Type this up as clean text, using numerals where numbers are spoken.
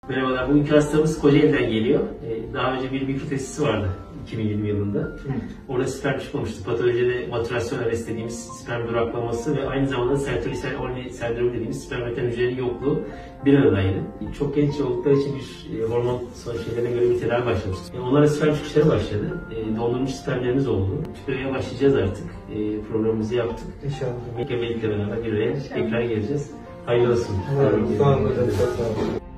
Merhabalar, bugünkü hastamız Kocaeli'den geliyor. Daha önce bir mikrotestisi vardı 2020 yılında. Orada sperm çıkmamıştı. Patolojide maturasyon arrest dediğimiz sperm duraklaması ve aynı zamanda Sertoli-Sertoli sendromu dediğimiz sperm üreten hücrelerin yokluğu bir aradaydı. Çok genç oldukları için bir hormon şeylerine göre bir tedavi başlamıştık. Onlara sperm çıkışları başladı. Dondurmuş spermlerimiz oldu. Tüpeye başlayacağız artık. Programımızı yaptık. İnşallah. Gebelikle beraber bir araya tekrar geleceğiz. Hayırlı olsun. Sağ olun.